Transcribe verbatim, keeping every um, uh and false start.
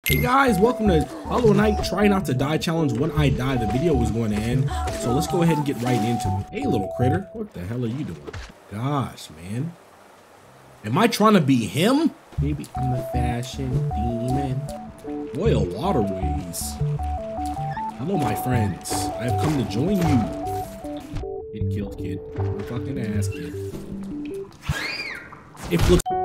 Hey guys, welcome to Hollow Knight Try Not to Die Challenge. When I die, the video was going to end, so let's go ahead and get right into it. Hey little critter, what the hell are you doing? Gosh, man. Am I trying to be him? Maybe I'm the fashion demon. Royal Waterways. Hello my friends, I have come to join you. Get killed, kid. You're fucking ass, kid. It looks